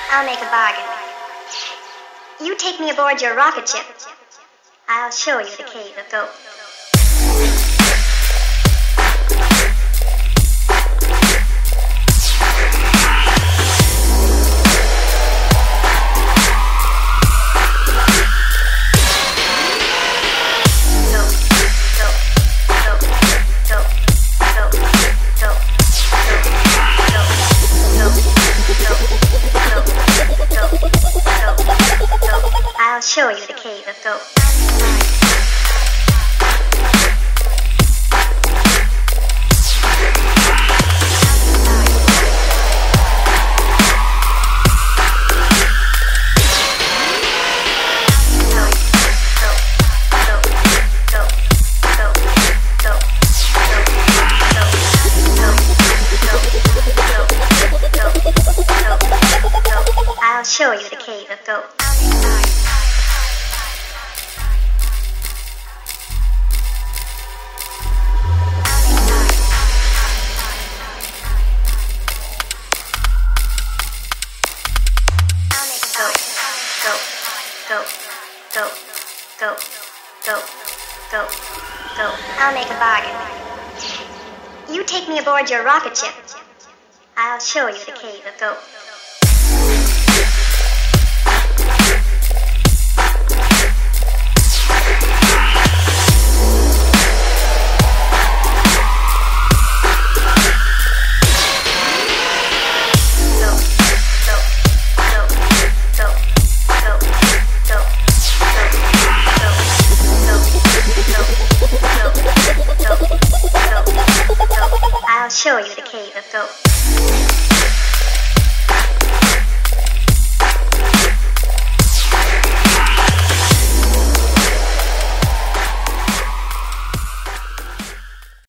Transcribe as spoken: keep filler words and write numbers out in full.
I'll make a bargain. You take me aboard your rocket ship. I'll show you the cave of gold. I'll show you the cave of gold. I'll show you the cave of gold. Go, go, go, go, go, go, go. I'll make a bargain. You take me aboard your rocket ship. I'll show you the cave of gold. I'll show you the cave of gold.